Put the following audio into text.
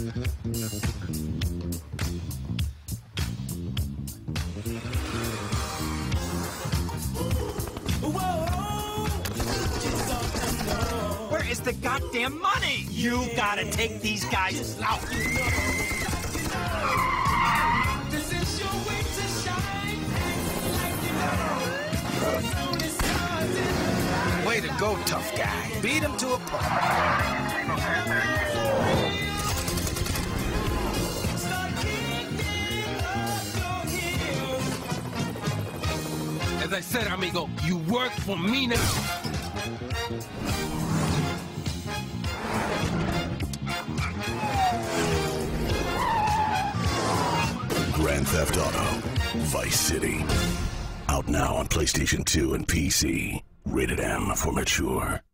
Where is the goddamn money? You gotta take these guys out. This is your way to shine. Way to go, tough guy. Beat him to a pulp. As I said, amigo, you work for me now. Grand Theft Auto, Vice City. Out now on PlayStation 2 and PC. Rated M for mature.